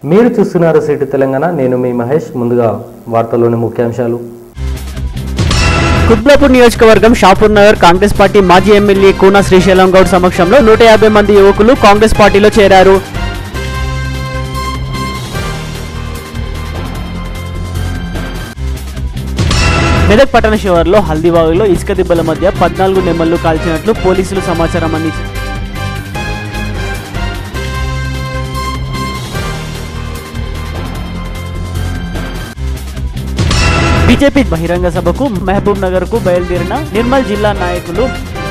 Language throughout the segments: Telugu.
మీరు చూస్తున్నారు సిటీ తెలంగాణ. నేను మీ మహేష్. ముందుగా వార్తల్లోని ముఖ్యాంశాలు. కుత్బుల్లాపూర్ నియోజకవర్గం షాపూర్ నగర్ కాంగ్రెస్ పార్టీ మాజీ ఎమ్మెల్యే కూన శ్రీశైలం గౌడ్ సమక్షంలో 150 మంది యువకులు కాంగ్రెస్ పార్టీలో చేరారు. మెదక్ పట్టణ శివారులో హల్దీబాగులో ఇసుక దిబ్బల మధ్య 14 నెమ్మలు కాల్చినట్లు పోలీసులు సమాచారం అందించారు. బీజేపీ బహిరంగ సభకు మహబూబ్ నగర్ కు బయలుదేరిన నిర్మల్ జిల్లా నాయకులు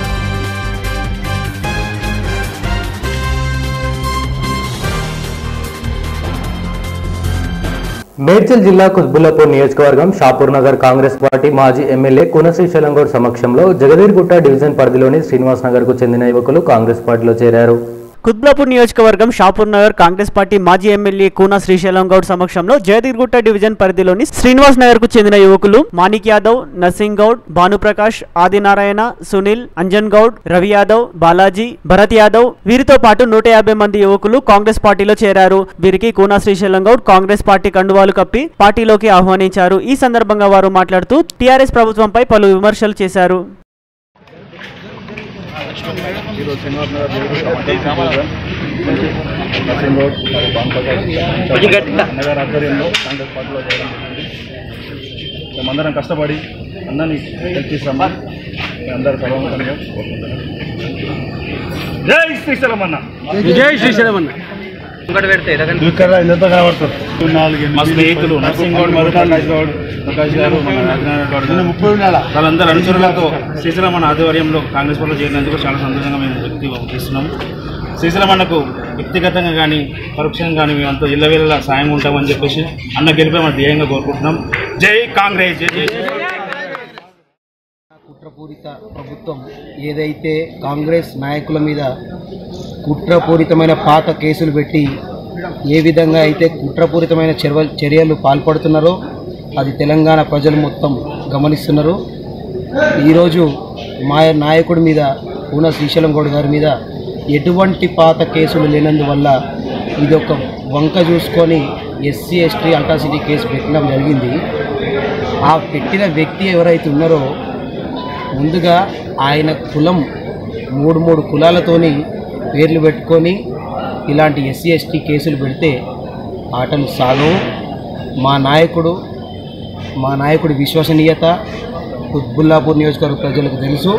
మేడ్చల్ జిల్లా కుత్బుల్లాపూర్ నియోజకవర్గం షాపూర్ నగర్ కాంగ్రెస్ పార్టీ మాజీ ఎమ్మెల్యే కూన శ్రీశైలం గౌడ్ సమక్షంలో జగదీర్గుట్ట డివిజన్ పరిధిలోని శ్రీనివాస్ నగర్ కు చెందిన యువకులు కాంగ్రెస్ పార్టీలో చేరారు. కుత్బుల్లాపూర్ నియోజకవర్గం షాపూర్ నగర్ కాంగ్రెస్ పార్టీ మాజీ ఎమ్మెల్యే కూన శ్రీశైలం గౌడ్ సమక్షంలో జగదీర్గుట్ట డివిజన్ పరిధిలోని శ్రీనివాస్ నగర్ కు చెందిన యువకులు మాణిక్ యాదవ్, నర్సింగ్ గౌడ్, భానుప్రకాష్, ఆదినారాయణ, సునీల్, అంజన్ గౌడ్, రవి యాదవ్, బాలాజీ, భరత్ యాదవ్ వీరితో పాటు 150 మంది యువకులు కాంగ్రెస్ పార్టీలో చేరారు. వీరికి కూన శ్రీశైలం గౌడ్ కాంగ్రెస్ పార్టీ కండువాలు కప్పి పార్టీలోకి ఆహ్వానించారు. ఈ సందర్భంగా వారు మాట్లాడుతూ టీఆర్ఎస్ ప్రభుత్వంపై పలు విమర్శలు చేశారు. మేమందరం కష్టపడి అందరినీ గెలిపిస్తామా అందరూ సభాముఖంగా జై శ్రీశైలం అన్న, జై శ్రీశైలం అన్న. మా స్నేహితులు నర్సింగ్ గౌడ్, మధుకాష్ గౌడ్, ప్రకాష్ గారు, వాళ్ళందరూ అనుచరులతో శ్రీశైలం అన్న ఆధ్వర్యంలో కాంగ్రెస్ పార్టీలో చేరినందుకు చాలా సంతోషంగా మేము వ్యక్తిస్తున్నాము. శ్రీశైలం అన్నకు వ్యక్తిగతంగా కానీ పరోక్షంగా కానీ మేమంతా ఇళ్ళవేళలా సాయం ఉంటామని చెప్పేసి అన్న గెలిపే మన ధ్యేయంగా కోరుకుంటున్నాం. జై కాంగ్రెస్, జై జై. కుట్రపూరిత ప్రభుత్వం ఏదైతే కాంగ్రెస్ నాయకుల మీద కుట్రపూరితమైన పాత కేసులు పెట్టి ఏ విధంగా అయితే కుట్రపూరితమైన చర్యలు పాల్పడుతున్నారో అది తెలంగాణ ప్రజలు మొత్తం గమనిస్తున్నారు. ఈరోజు మా నాయకుడి మీద కూన శ్రీశైలం గౌడ్ గారి మీద ఎటువంటి పాత కేసులు లేనందువల్ల ఇది ఒక వంక చూసుకొని ఎస్సీ ఎస్టీ అల్ట్రాసిటీ కేసు పెట్టడం జరిగింది. ఆ పెట్టిన వ్యక్తి ఎవరైతే ఉన్నారో ముందుగా ఆయన కులం మూడు కులాలతోని పేర్లు పెట్టుకొని ఇలాంటి ఎస్సీ ఎస్టీ కేసులు పెడితే ఆటలు సాగవు. మా నాయకుడి విశ్వసనీయత కుత్బుల్లాపూర్ నియోజకవర్గ ప్రజలకు తెలుసు.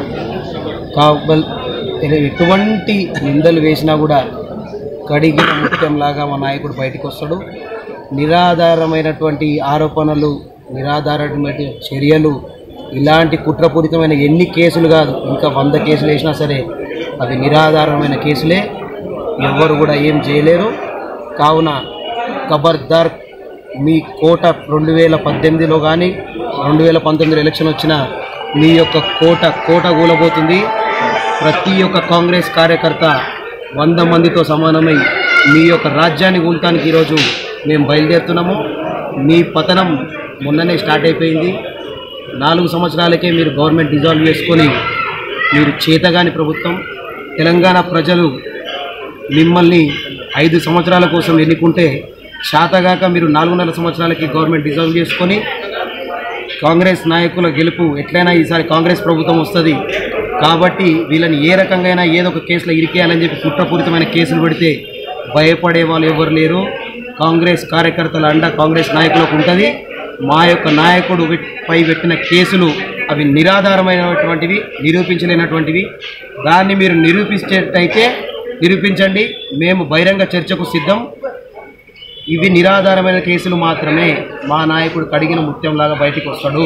ఎటువంటి నిందలు వేసినా కూడా కడిగిన ముత్యంలాగా మా నాయకుడు బయటకు వస్తాడు. నిరాధారమైనటువంటి ఆరోపణలు, నిరాధారమైన చర్యలు, ఇలాంటి కుట్రపూరితమైన ఎన్ని కేసులు కాదు, ఇంకా 100 కేసులు వేసినా సరే అవి నిరాధారమైన కేసులే. ఎవరు కూడా ఏం చేయలేరు. కావున ఖబర్దార్, మీ కోట 2018లో కానీ 2019 ఎలక్షన్ వచ్చినా మీ యొక్క కోట కూలబోతుంది. ప్రతి ఒక్క కాంగ్రెస్ కార్యకర్త 100 మందితో సమానమై మీ యొక్క రాజ్యాన్ని కూల్తానికి ఈరోజు మేము బయలుదేరుతున్నాము. మీ పతనం మొన్ననే స్టార్ట్ అయిపోయింది. 4 సంవత్సరాలకే మీరు గవర్నమెంట్ డిజాల్వ్ చేసుకొని మీరు చేతగాని ప్రభుత్వం. తెలంగాణ ప్రజలు మిమ్మల్ని 5 సంవత్సరాల కోసం ఎన్నుకుంటే శాతగాక మీరు 4.5 సంవత్సరాలకి గవర్నమెంట్ డిజాల్వ్ చేసుకొని కాంగ్రెస్ నాయకుల గెలుపు ఎట్లయినా ఈసారి కాంగ్రెస్ ప్రభుత్వం వస్తుంది. కాబట్టి వీళ్ళని ఏ రకంగా ఏదో ఒక కేసులో ఇరికేయాలని చెప్పి కుట్రపూరితమైన కేసులు పెడితే భయపడే వాళ్ళు ఎవరు లేరు. కాంగ్రెస్ కార్యకర్తల అండ కాంగ్రెస్ నాయకులకు ఉంటుంది. మా యొక్క నాయకుడు పై పెట్టిన కేసులు అవి నిరాధారమైనటువంటివి, నిరూపించలేనటువంటివి. దాన్ని మీరు నిరూపించేటైతే నిరూపించండి, మేము బహిరంగ చర్చకు సిద్ధం. ఇవి నిరాధారమైన కేసులు మాత్రమే. మా నాయకుడు కడిగిన ముత్యంలాగా బయటికి వస్తాడు.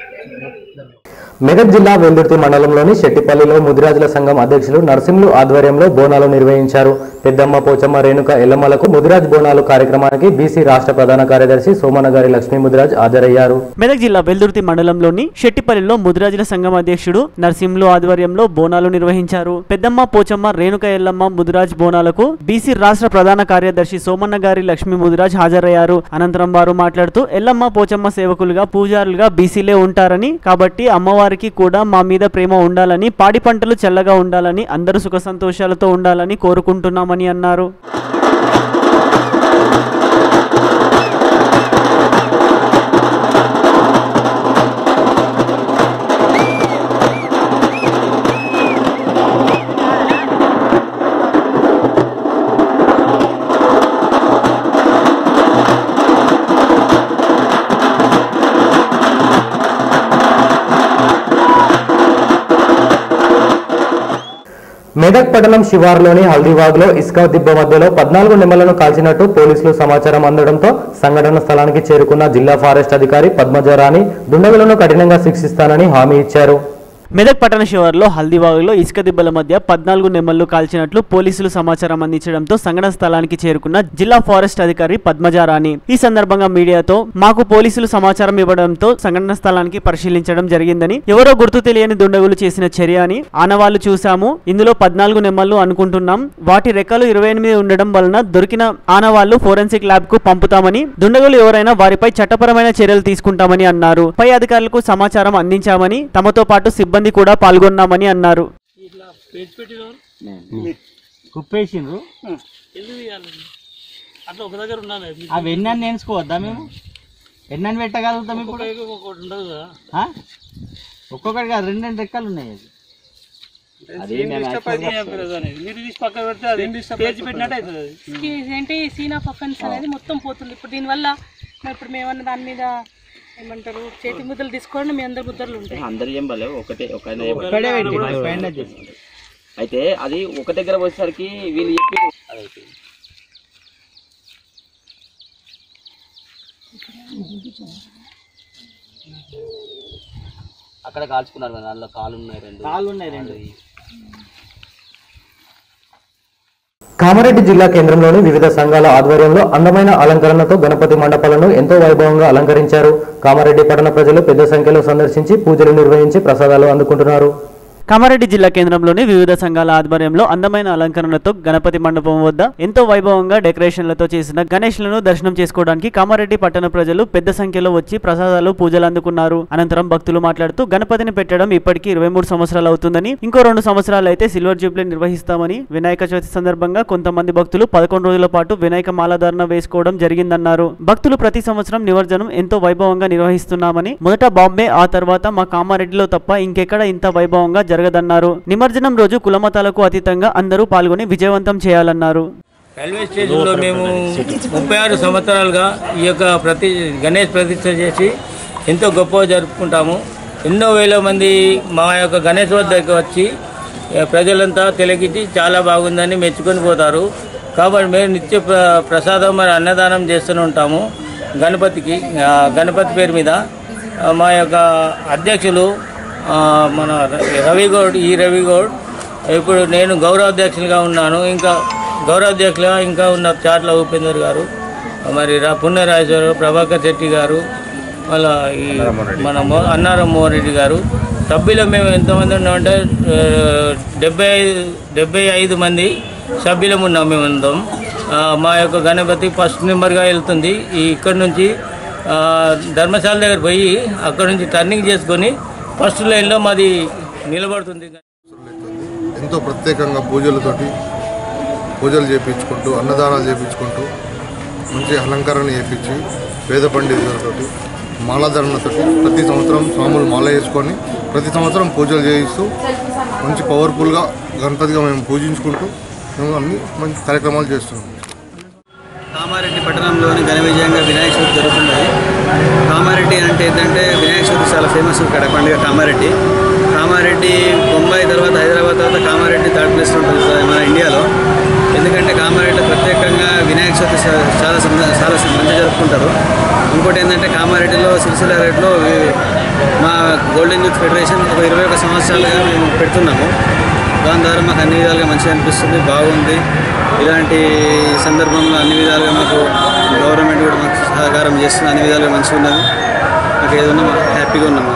మెదక్ జిల్లా వెల్దుర్తి మండలంలోని శెట్టిపల్లిలో ముదిరాజుల సంఘం అధ్యక్షులు నరసింహులు ఆధ్వర్యంలో బోనాలు నిర్వహించారు. పెద్దమ్మ, పోచమ్మ, రేణుక, ఎల్లమ్మలకు ముదిరాజ్ బోనాలు కార్యక్రమానికి బీసీ రాష్ట్ర ప్రధాన కార్యదర్శి సోమనగారి లక్ష్మీ ముదిరాజ్ హాజరయ్యారు. మెదక్ జిల్లా వెల్దుర్తి మండలంలోని శెట్టిపల్లిలో ముదిరాజుల సంఘం అధ్యక్షుడు నరసింహులు ఆధ్వర్యంలో బోనాలు నిర్వహించారు. పెద్దమ్మ, పోచమ్మ, రేణుక, ఎల్లమ్మ ముదిరాజ్ బోనాలకు బీసీ రాష్ట్ర ప్రధాన కార్యదర్శి సోమన్నగారి లక్ష్మీ ముదిరాజ్ హాజరయ్యారు. అనంతరం వారు మాట్లాడుతూ ఎల్లమ్మ, పోచమ్మ సేవకులుగా, పూజారులుగా బీసీలే ఉంటారని, కాబట్టి అమ్మవారికి కూడా మా మీద ప్రేమ ఉండాలని, పాడి పంటలు చల్లగా ఉండాలని, అందరూ సుఖ సంతోషాలతో ఉండాలని కోరుకుంటున్నామని అన్నారు. మెదక్ పట్టణం శివారులోని హల్దీవాగ్లో ఇసుక దిబ్బ మధ్యలో 14 నెమళ్లను కాల్చినట్టు పోలీసులు సమాచారం అందడంతో సంఘటన స్థలానికి చేరుకున్న జిల్లా ఫారెస్ట్ అధికారి పద్మజారాణి దుండగులను కఠినంగా శిక్షిస్తానని హామీ ఇచ్చారు. మెదక్ పట్టణ శివారులో హల్దీవాగులో ఇసుక దిబ్బల మధ్య 14 నెమళ్లు కాల్చినట్లు పోలీసులు సమాచారం అందించడంతో సంఘటన స్థలానికి చేరుకున్న జిల్లా ఫారెస్ట్ అధికారి పద్మజారాణి ఈ సందర్భంగా మీడియాతో మాకు పోలీసులు సమాచారం ఇవ్వడంతో సంఘటన స్థలానికి పరిశీలించడం జరిగిందని, ఎవరో గుర్తు తెలియని దుండగులు చేసిన చర్య అని ఆనవాళ్లు చూశాము. ఇందులో 14 నెమళ్లు అనుకుంటున్నాం. వాటి రెక్కలు 28 ఉండడం వలన దొరికిన ఆనవాళ్లు ఫోరెన్సిక్ ల్యాబ్ కు పంపుతామని, దుండగులు ఎవరైనా వారిపై చట్టపరమైన చర్యలు తీసుకుంటామని అన్నారు. పై అధికారులకు సమాచారం అందించామని, తమతో పాటు సిబ్బంది కూడా పాల్గొన్నామని అన్నారు. అవి ఎన్ని నేర్చుకోవద్దా మేము? ఎన్ని పెట్టగలుగుతాం? ఇప్పుడు ఒక్కొక్కటి కాదు, 2 రెక్కలు ఉన్నాయి. ఏంటి సీన్ ఆఫ్ అఫెన్స్ అనేది మొత్తం పోతుంది. ఇప్పుడు దీనివల్ల ఇప్పుడు మేమన్నా దాని మీద ఏమంటారు చేతి ముద్దలు తీసుకోండి, మీ అందరి ముద్దలు ఉంటాయి. అందరు ఏం బలే ఒకటే అయితే అది ఒక దగ్గర వచ్చేసరికి వీళ్ళు చెప్పి అక్కడ కాల్చుకున్నారు కదా, అందులో కాళ్ళు ఉన్నాయి రెండు. కామారెడ్డి జిల్లా కేంద్రంలోని వివిధ సంఘాల ఆధ్వర్యంలో అందమైన అలంకరణతో గణపతి మండపాలను ఎంతో వైభవంగా అలంకరించారు. కామారెడ్డి పట్టణ ప్రజలు పెద్ద సంఖ్యలో సందర్శించి పూజలు నిర్వహించి ప్రసాదాలు అందుకుంటున్నారు. కామారెడ్డి జిల్లా కేంద్రంలోని వివిధ సంఘాల ఆధ్వర్యంలో అందమైన అలంకరణతో గణపతి మండపం వద్ద ఎంతో వైభవంగా డెకరేషన్లతో చేసిన గణేష్లను దర్శనం చేసుకోవడానికి కామారెడ్డి పట్టణ ప్రజలు పెద్ద సంఖ్యలో వచ్చి ప్రసాదాలు పూజలు అందుకున్నారు. అనంతరం భక్తులు మాట్లాడుతూ గణపతిని పెట్టడం ఇప్పటికీ 23 సంవత్సరాలు అవుతుందని, ఇంకో 2 సంవత్సరాలు అయితే సిల్వర్ జూబ్లీ నిర్వహిస్తామని, వినాయక చవితి సందర్భంగా కొంతమంది భక్తులు 11 రోజుల పాటు వినాయక మాలాధారణ వేసుకోవడం జరిగిందన్నారు. భక్తులు ప్రతి సంవత్సరం నిమజ్జనం ఎంతో వైభవంగా నిర్వహిస్తున్నామని, మొదట బాంబే, ఆ తర్వాత మా కామారెడ్డిలో తప్ప ఇంకెక్కడ ఇంత వైభవంగా జరగదన్నారు. నిమజ్జనం రోజు కులమతాలకు అతీతంగా అందరూ పాల్గొని విజయవంతం చేయాలన్నారు. రైల్వే స్టేషన్లో మేము 36 సంవత్సరాలుగా ఈ యొక్క గణేష్ ప్రతిష్ఠ చేసి ఎంతో గొప్పగా జరుపుకుంటాము. ఎన్నో వేల మంది మా యొక్క గణేష్ వద్దకు వచ్చి ప్రజలంతా తిలకించి చాలా బాగుందని మెచ్చుకొని పోతారు. కాబట్టి మేము నిత్య ప్రసాదం మరి అన్నదానం చేస్తూనే ఉంటాము. గణపతి పేరు మీద మా యొక్క అధ్యక్షులు మన రవిగౌడ్ ఇప్పుడు నేను గౌరవాధ్యక్షులుగా ఉన్నాను. ఇంకా గౌరవాధ్యక్షులుగా ఇంకా ఉన్నారు చాట్ల ఉపేందర్ గారు, మరి పుణ్యరాజేశ్వరరావు, ప్రభాకర్ శెట్టి గారు, మళ్ళీ ఈ మన అన్నారం మోహన్ రెడ్డి గారు. సభ్యులు మేము ఎంతమంది ఉన్నామంటే 75 మంది సభ్యులం ఉన్నాం మేము అందరం. మా యొక్క గణపతి ఫస్ట్ నెంబర్గా వెళ్తుంది. ఇక్కడి నుంచి ధర్మశాల దగ్గర పోయి అక్కడ నుంచి టర్నింగ్ చేసుకొని ఫస్ట్ లైన్లో మాది నిలబడుతుంది. ఎంతో ప్రత్యేకంగా పూజలు చేయించుకుంటూ, అన్నదానాలు చేయించుకుంటూ, మంచి అలంకరణ చేయించి, వేద పండితులతో మాలాధరణతో ప్రతి సంవత్సరం స్వాములు మాల వేసుకొని ప్రతి సంవత్సరం పూజలు చేయిస్తూ మంచి పవర్ఫుల్గా గణపతిగా మేము పూజించుకుంటూ మేము అన్ని మంచి కార్యక్రమాలు చేస్తున్నాం. కామారెడ్డి పట్టణంలోని ఘన విజయంగా వినాయక చవితి జరుగుతున్నది. కామారెడ్డి అంటే ఏంటంటే వినాయక చవితి చాలా ఫేమస్ ఇక్కడ పండుగ. కామారెడ్డి బొంబాయి తర్వాత హైదరాబాద్ తర్వాత కామారెడ్డి థర్డ్ ప్లేస్ ఉంటుంది మన ఇండియాలో. ఎందుకంటే కామారెడ్డిలో ప్రత్యేకంగా వినాయక చవితి చాలా మంచిగా జరుపుకుంటారు. ఇంకోటి ఏంటంటే కామారెడ్డిలో సిరిసిల్ల రేట్లో మా గోల్డెన్ యూత్ ఫెడరేషన్ ఒక 21 సంవత్సరాలుగా మేము పెడుతున్నాము. దాని ద్వారా మాకు అన్ని విధాలుగా మంచిగా అనిపిస్తుంది, బాగుంది. ఇలాంటి సందర్భంలో అన్ని విధాలుగా మాకు గవర్నమెంట్ కూడా మాకు సహకారం చేస్తుంది, అన్ని విధాలుగా మంచిగా ఉన్నది. మాకు ఏదన్నా హ్యాపీగా ఉన్నాము.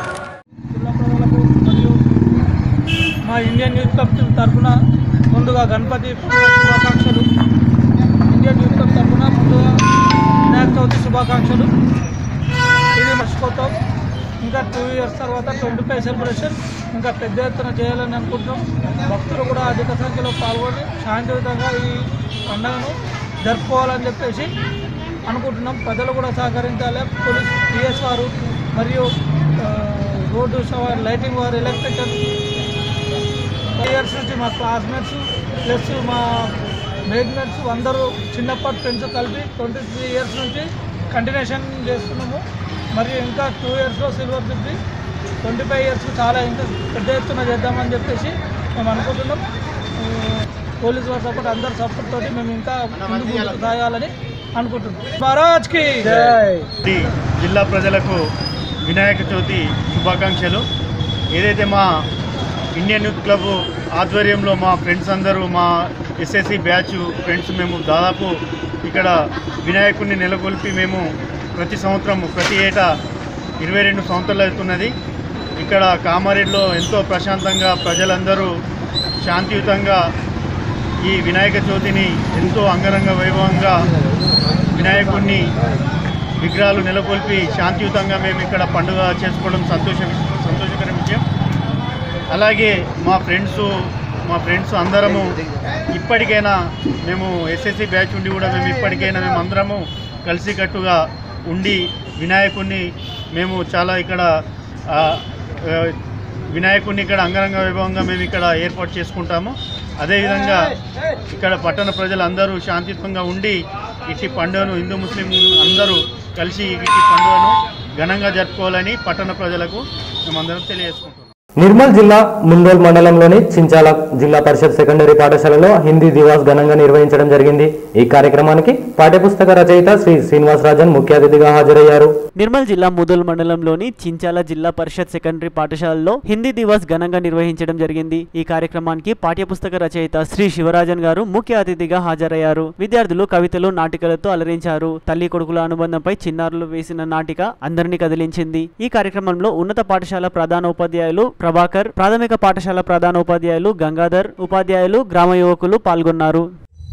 మా ఇండియన్ యూత్ క్లబ్ తరఫున ముందుగా గణపతి శుభాకాంక్షలు. ఇండియన్ యూత్ క్లబ్ తరఫున ముందుగా వినాయక చవితి శుభాకాంక్షలు. ఇది మర్చిపోతాం. ఇంకా 2 years తర్వాత 25 సెలబ్రేషన్ ఇంకా పెద్ద ఎత్తున చేయాలని అనుకుంటున్నాం. భక్తులు కూడా అధిక సంఖ్యలో పాల్గొని శాంతియుతంగా ఈ పండుగను జరుపుకోవాలని చెప్పేసి అనుకుంటున్నాం. ప్రజలు కూడా సహకరించాలి. పోలీస్ పిఎస్ వారు మరియు రోడ్డు లైటింగ్ వారు, ఎలక్ట్రికల్ ఇయర్స్ నుంచి మా క్లాస్మేట్స్ ప్లస్ మా మేట్మేట్స్ అందరూ చిన్నప్పటి ఫ్రెండ్స్ కలిపి 23 years నుంచి కంటిన్యూషన్ చేస్తున్నాము. మరియు ఇంకా 2 yearsలో సిల్వర్ జూబ్లీ, 25 years చాలా ఇంకా పెద్ద ఎత్తున చేద్దామని చెప్పేసి మేము అనుకుంటున్నాం. పోలీసు వారి సపోర్ట్, అందరి సపోర్ట్ తోటి మేము ఇంకా ముందుకు సాగాలని అనుకుంటున్నాం. మహారాజ్కి జై. జిల్లా ప్రజలకు వినాయక చవితి శుభాకాంక్షలు. ఏదైతే మా ఇండియన్ యూత్ క్లబ్ ఆధ్వర్యంలో మా ఫ్రెండ్స్ అందరూ, మా ఎస్ఎస్సి బ్యాచ్ ఫ్రెండ్స్ మేము దాదాపు ఇక్కడ వినాయకుడిని నెలకొల్పి మేము ప్రతి ఏటా 22 సంవత్సరాలు అవుతున్నది. ఇక్కడ కామారెడ్డిలో ఎంతో ప్రశాంతంగా ప్రజలందరూ శాంతియుతంగా ఈ వినాయక చవితిని ఎంతో అంగరంగ వైభవంగా వినాయకుడిని విగ్రహాలు నెలకొల్పి శాంతియుతంగా మేము ఇక్కడ పండుగ చేసుకోవడం సంతోషకర విషయం. అలాగే మా ఫ్రెండ్స్ అందరము ఇప్పటికైనా మేము ఎస్ఎస్సి బ్యాచ్ ఉండి కూడా మేము అందరము కలిసికట్టుగా ఉండి వినాయకుడిని మేము చాలా ఇక్కడ వినాయకుడిని ఇక్కడ అంగరంగ వైభవంగా మేము ఇక్కడ ఏర్పాటు చేసుకుంటాము. అదేవిధంగా ఇక్కడ పట్టణ ప్రజలందరూ శాంతియుతంగా ఉండి ఇట్టి పండుగను హిందూ ముస్లిం అందరూ కలిసి ఇట్టి పండుగను ఘనంగా జరుపుకోవాలని పట్టణ ప్రజలకు మేమందరం తెలియజేసుకుంటున్నాం. నిర్మల్ జిల్లా ముందోల్ మండలంలోని చించాల జిల్లా పరిషత్ సెకండరీ పాఠశాలలో హిందీ దివాస్ ఘనంగా నిర్వహించడం జరిగింది. ఈ కార్యక్రమానికి పాఠ్యపుస్తక రచయిత శ్రీ శ్రీనివాసరాజన్ ముఖ్య అతిథిగా హాజరయ్యారు. నిర్మల్ జిల్లా ముందోల్ మండలంలోని చించాల జిల్లా పరిషత్ సెకండరీ పాఠశాలలో హిందీ దివాస్ ఘనంగా నిర్వహించడం జరిగింది. ఈ కార్యక్రమానికి పాఠ్యపుస్తక రచయిత శ్రీ శివరాజన్ గారు ముఖ్య అతిథిగా హాజరయ్యారు. విద్యార్థులు కవితలు, నాటికలతో అలరించారు. తల్లి కొడుకుల అనుబంధంపై చిన్నారులు వేసిన నాటిక అందరినీ కదిలించింది. ఈ కార్యక్రమంలో ఉన్నత పాఠశాల ప్రధానోపాధ్యాయులు ప్రభాకర్, ప్రాథమిక పాఠశాల ప్రధానోపాధ్యాయులు గంగాధర్, ఉపాధ్యాయులు, గ్రామ యువకులు పాల్గొన్నారు.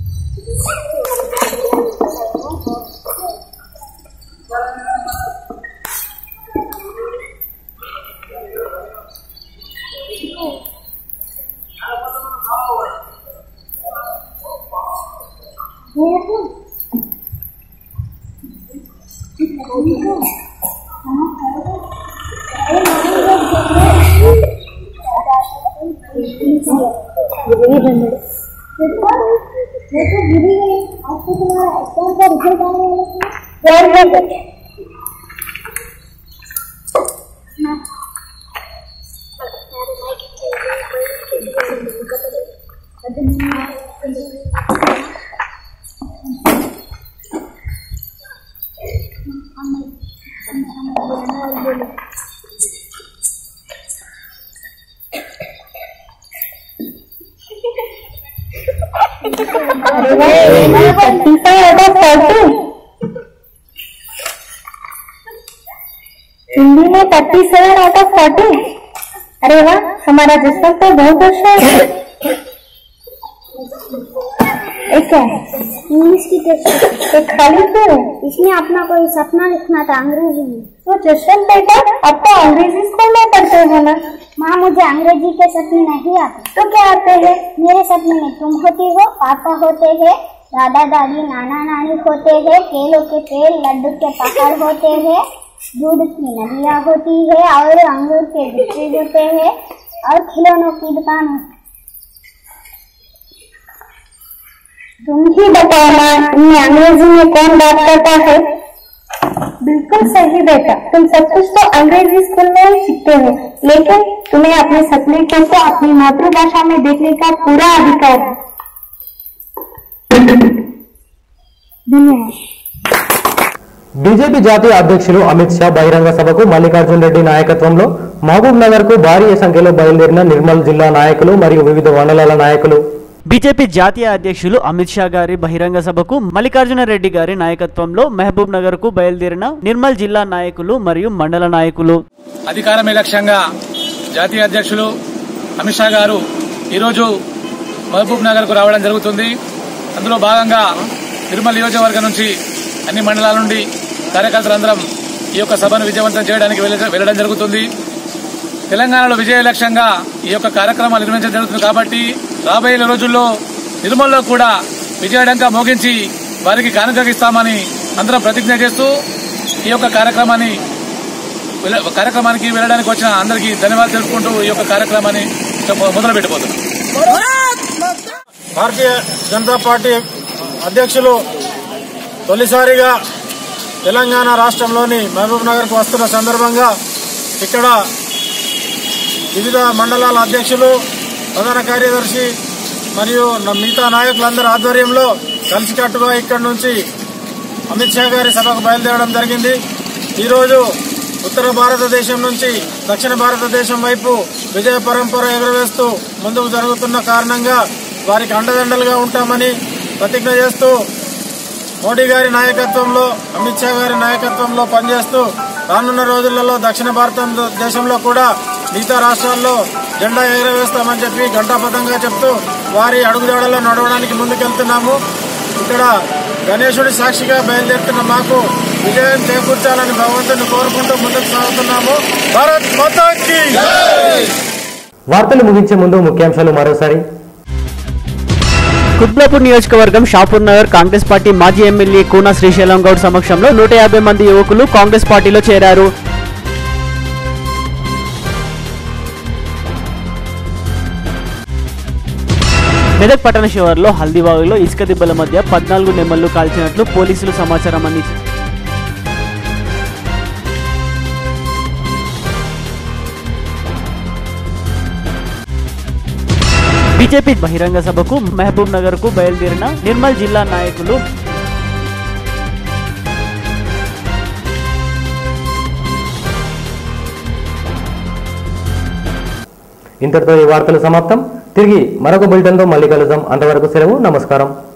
हिंदी में 37 आउट ऑफ 40। अरे वाह, हमारा जिस्म तो बहुत अच्छा है। क्या है? इंग्लिश की टेस्ट खाली क्यों है? इसमें अपना कोई सपना लिखना था अंग्रेजी में। तो जशन बेटा, अब तो अंग्रेजी स्कूल में पढ़ते हो ना? माँ, मुझे अंग्रेजी के सपने नहीं आते। तो क्या आते हैं? मेरे सपने में तुम होती हो, पापा होते हैं, दादा दादी नाना नानी होते हैं, केलों के पेड़ लड्डू के पहाड़ होते हैं, दूध की नदियाँ होती है और अंगूर के गुच्छे होते हैं और खिलौनों की दुकान। तुम ही बताओ माँ, इन्हें अंग्रेजी में कौन बात करता है? बिल्कुल सही बेटा, तुम सब कुछ तो अंग्रेजी स्कूल में ही सीखते हो, लेकिन तुम्हें अपने सपने को तो अपनी मातृभाषा में देखने का पूरा अधिकार है। धन्यवाद। బీజేపీ జాతీయ అధ్యక్షులు అమిత్ షా బహిరంగ సభకు మల్లికార్జున్ రెడ్డి నాయకత్వంలో మహబూబ్ నగర్ కు భారీ సంఖ్యలో బయలుదేరిన నిర్మల్ జిల్లా నాయకులు మరియు వివిధ మండలాల నాయకులు. బీజేపీ జాతీయ అధ్యక్షులు అమిత్ షా గారి బహిరంగ సభకు మల్లికార్జున రెడ్డి గారి నాయకత్వంలో మహబూబ్ నగర్ కు బయలుదేరిన నిర్మల్ జిల్లా నాయకులు మరియు మండల నాయకులు. అధికారమే లక్ష్యంగా జాతీయ అధ్యక్షులు అమిత్ షా గారు ఈరోజు మహబూబ్ నగర్ కు రావడం జరుగుతుంది. అందులో భాగంగా నిర్మల్ నియోజకవర్గం నుంచి అన్ని మండలాల నుండి కార్యకర్తలందరం ఈ యొక్క సభను విజయవంతం చేయడానికి వెళ్లడం జరుగుతుంది. తెలంగాణలో విజయ లక్ష్యంగా ఈ యొక్క కార్యక్రమాలు నిర్వహించడం జరుగుతుంది కాబట్టి రాబోయే రోజుల్లో నిర్మల్లో కూడా విజయడంకా మోగించి వారికి కానుకగిస్తామని అందరం ప్రతిజ్ఞ చేస్తూ ఈ యొక్క కార్యక్రమానికి వెళ్ళడానికి వచ్చిన అందరికీ ధన్యవాదాలు తెలుపుకుంటూ ఈ యొక్క కార్యక్రమాన్ని మొదలు పెట్టబోతున్నాం. భారతీయ జనతా పార్టీ అధ్యక్షులు తొలిసారిగా తెలంగాణ రాష్ట్రంలోని మహబూబ్ నగర్కు వస్తున్న సందర్భంగా ఇక్కడ వివిధ మండలాల అధ్యక్షులు, ప్రధాన కార్యదర్శి మరియు మిగతా నాయకులందరి ఆధ్వర్యంలో కలిసికట్టుగా ఇక్కడి నుంచి అమిత్ షా గారి సభకు బయలుదేరడం జరిగింది. ఈరోజు ఉత్తర భారతదేశం నుంచి దక్షిణ భారతదేశం వైపు విజయ పరంపర ఎగురవేస్తూ ముందుకు జరుగుతున్న కారణంగా వారికి అండదండలుగా ఉంటామని ప్రతిజ్ఞ చేస్తూ మోడీ గారి నాయకత్వంలో అమిత్ షా గారి నాయకత్వంలో పనిచేస్తూ రానున్న రోజులలో దక్షిణ భారతదేశంలో కూడా మిగతా రాష్ట్రాల్లో జెండా ఎగురవేస్తామని చెప్పి ఘంటాపథంగా చెప్తూ వారి అడుగుజాడల్లో నడవడానికి ముందుకెళ్తున్నాము. ఇక్కడ గణేశుడి సాక్షిగా బయలుదేరుతున్న మాకు విజయం చేకూర్చాలని భగవంతుని కోరుకుంటూ ముందుకు సాగుతున్నాము. భారత్ మాతా కీ జై. వార్తలు ముగించే ముందు ముఖ్యాంశాలు మరోసారి. కుత్బులాపూర్ నియోజకవర్గం షాపూర్ నగర్ కాంగ్రెస్ పార్టీ మాజీ ఎమ్మెల్యే కూన శ్రీశైలం గౌడ్ సమక్షంలో 150 మంది యువకులు కాంగ్రెస్ పార్టీలో చేరారు. మెదక్ పట్టణ శివారులో హల్దీబాగులో ఇసుక దిబ్బల మధ్య 14 నెమ్మళ్లు కాల్చినట్లు పోలీసులు సమాచారం అందించారు. బీజేపీ బహిరంగ సభకు మహబూబ్ నగర్ కు బయలుదేరిన నిర్మల్ జిల్లా నాయకులు ఇంతటితో ఈ వార్తలు సమాప్తం. తిరిగి మరొక బులెటిన్తో మళ్ళీ కలుద్దాం. అంతవరకు సెలవు. నమస్కారం.